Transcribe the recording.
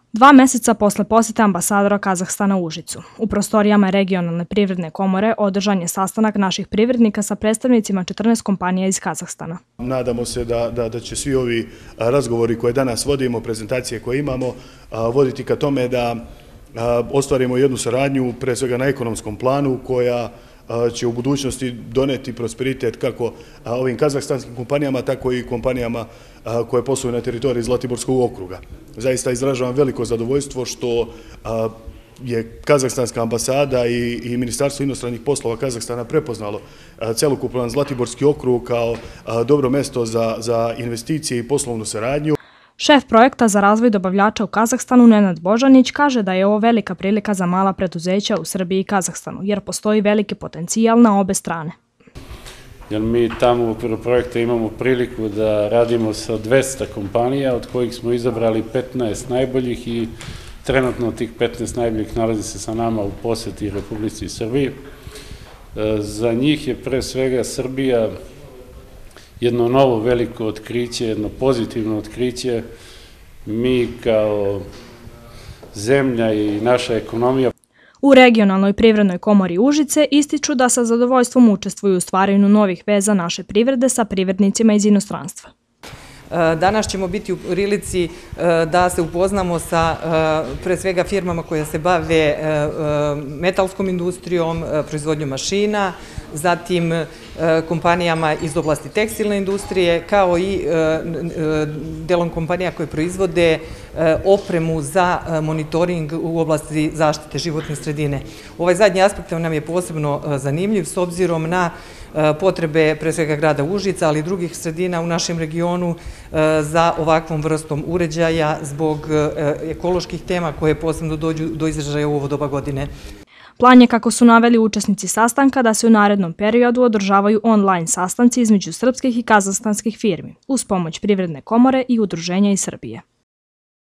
2 meseca posle posete ambasadora Kazahstana u Užicu, u prostorijama regionalne privredne komore održan je sastanak naših privrednika sa predstavnicima 14 kompanija iz Kazahstana. Nadamo se da će svi ovi razgovori koje danas vodimo, prezentacije koje imamo, voditi ka tome da ostvarimo jednu saradnju, pre svega na ekonomskom planu, koja će u budućnosti doneti prosperitet kako ovim kazahstanskim kompanijama, tako i kompanijama koje posluju na teritoriji Zlatiborskog okruga. Zaista izražavam veliko zadovoljstvo što je Kazahstanska ambasada i Ministarstvo inostranih poslova Kazahstana prepoznalo celokupan Zlatiborski okrug kao dobro mesto za investicije i poslovnu saradnju. Šef projekta za razvoj dobavljača u Kazahstanu Nenad Božanić kaže da je ovo velika prilika za mala preduzeća u Srbiji i Kazahstanu, jer postoji veliki potencijal na obe strane. Jer mi tamo u okviru projekta imamo priliku da radimo sa 200 kompanija, od kojih smo izabrali 15 najboljih i trenutno tih 15 najboljih nalazi se sa nama u poseti Republici Srbiji. Za njih je pre svega Srbija jedno novo veliko otkriće, jedno pozitivno otkriće. Mi kao zemlja i naša ekonomija. U regionalnoj privrednoj komori Užice ističu da sa zadovoljstvom učestvuju u stvaranju novih veza naše privrede sa privrednicima iz inostranstva. Danas ćemo biti u prilici da se upoznamo sa pre svega firmama koje se bave metalskom industrijom, proizvodnjom mašina, zatim kompanijama iz oblasti tekstilne industrije, kao i delom kompanija koje proizvode opremu za monitoring u oblasti zaštite životne sredine. Ovaj zadnji aspekt nam je posebno zanimljiv s obzirom na potrebe pre svega grada Užica, ali i drugih sredina u našem regionu za ovakvom vrstom uređaja zbog ekoloških tema koje posebno dođu do izražaja u ovo doba godine. Plan je, kako su naveli učesnici sastanka, da se u narednom periodu održavaju online sastanci između srpskih i kazahstanskih firmi uz pomoć Privredne komore i udruženja iz Srbije.